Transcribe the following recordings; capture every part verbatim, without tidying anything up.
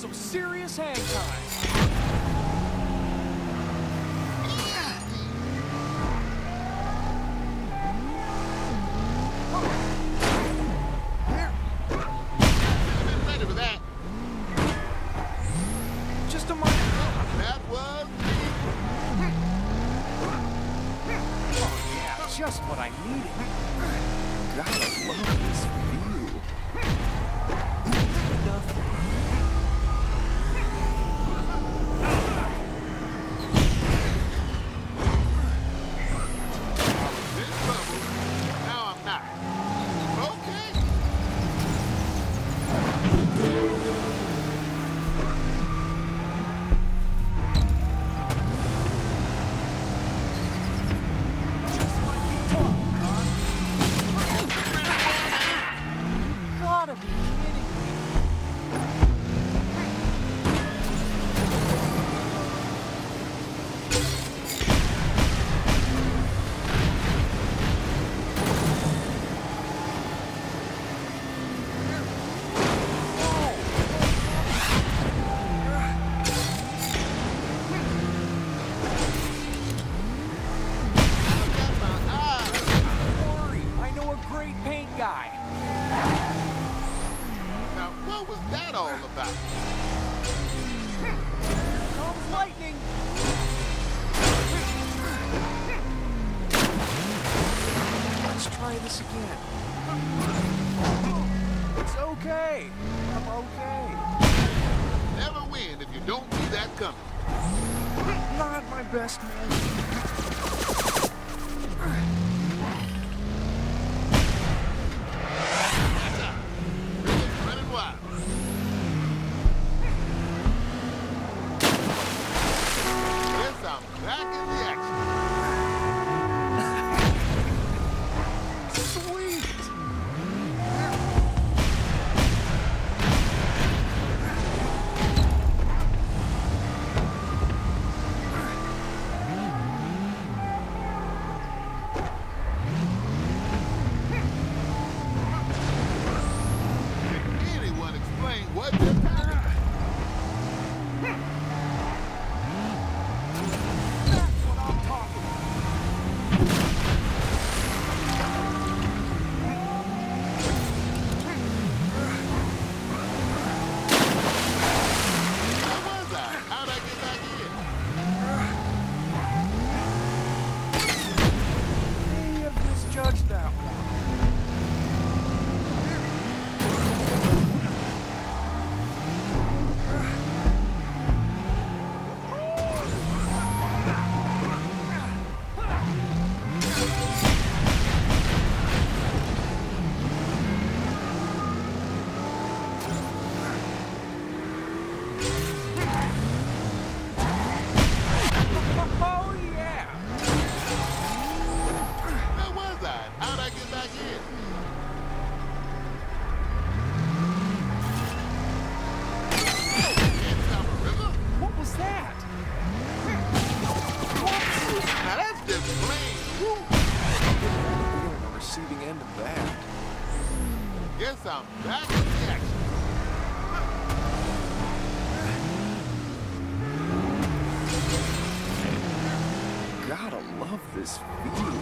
some serious hang time. Just a minor. That was Oh yeah, just what I needed. Gotta love this view. Nothing. in trouble. Now I'm not. Okay. Just like you talk, Con. Gotta be kidding me. Great paint guy. Now, what was that all about? Here comes lightning. Let's try this again. It's okay. I'm okay. Never win if you don't see that coming. Not my best man. Back in the action. Sweet. Can anyone explain what just happened? Judge that one. Oh yeah. Where was I? How'd I get back in? What was that? What? Now that's just plain woo. We're on the receiving end of that. Guess I'm back in the action. Gotta love this view.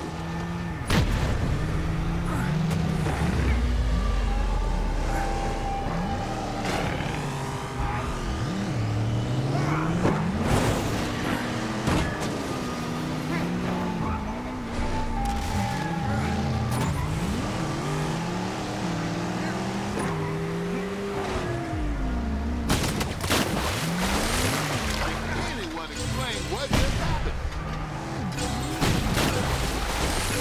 Anyone explain what just happened?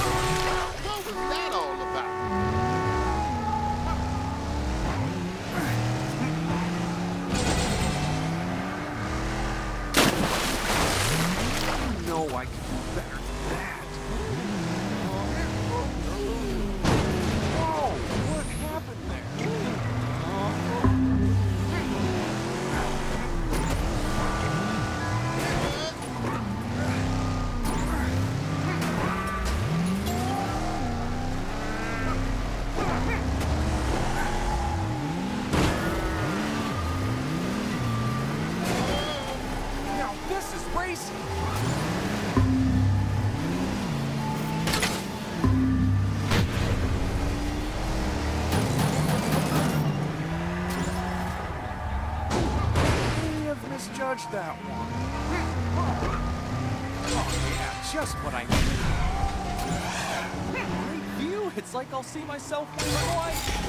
misjudged that one. Oh yeah, just what I need. Great view. It's like I'll see myself in my life.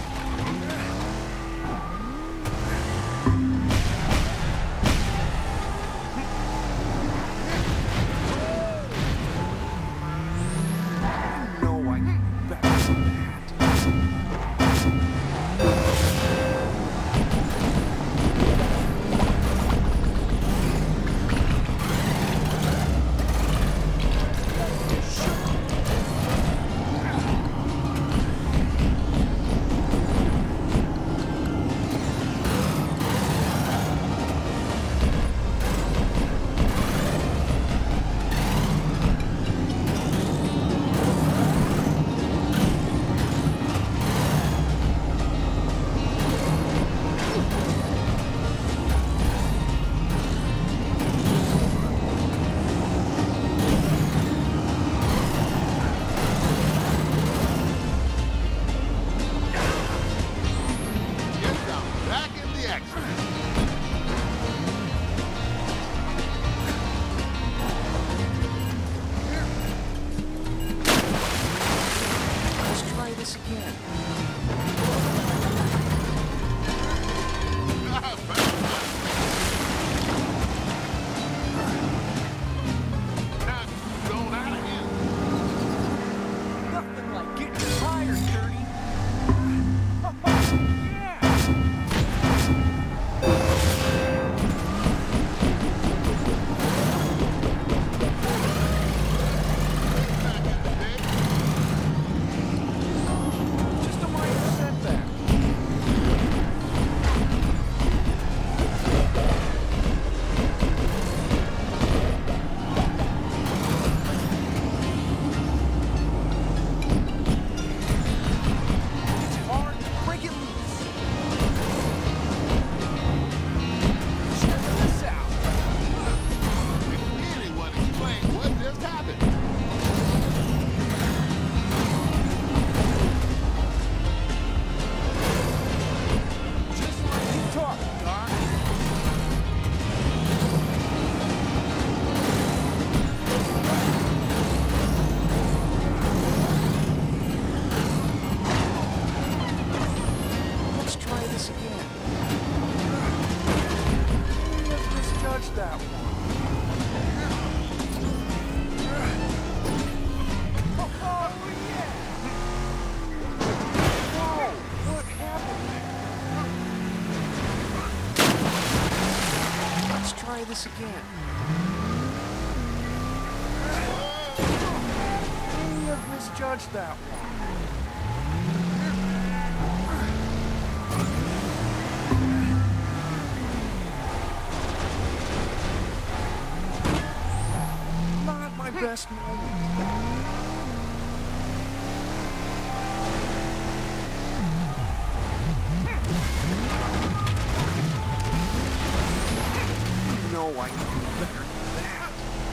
This again. We have misjudged that one. Not my best moment. No, I can do better than that.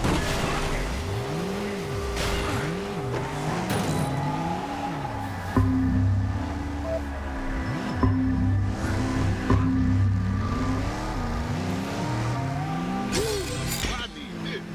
I need this.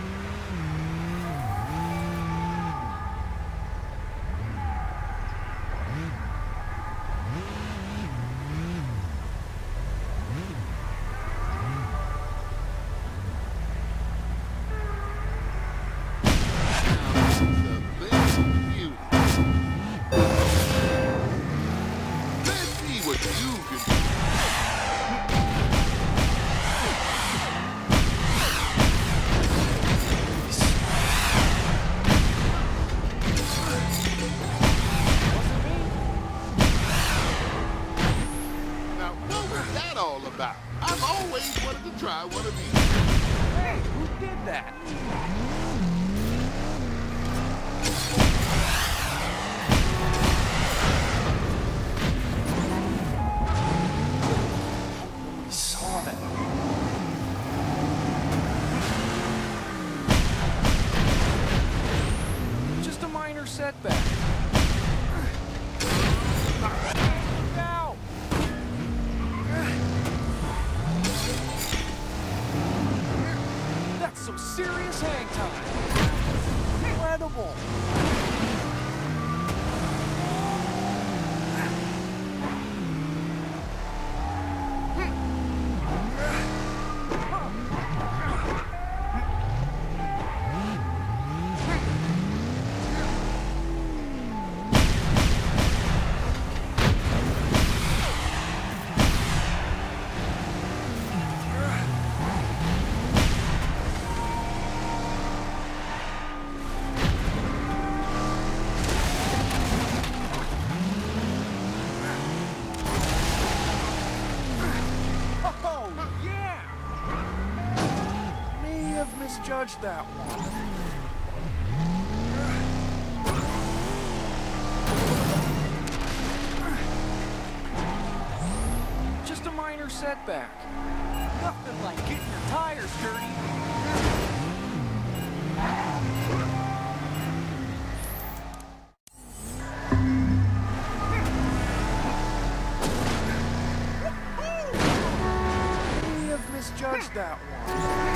I've always wanted to try one of these. Hey, who did that? We saw that. Just a minor setback. Now! That's some serious hang time. Incredible. Misjudged that one. Just a minor setback. Nothing like getting your tires dirty. May have misjudged that one.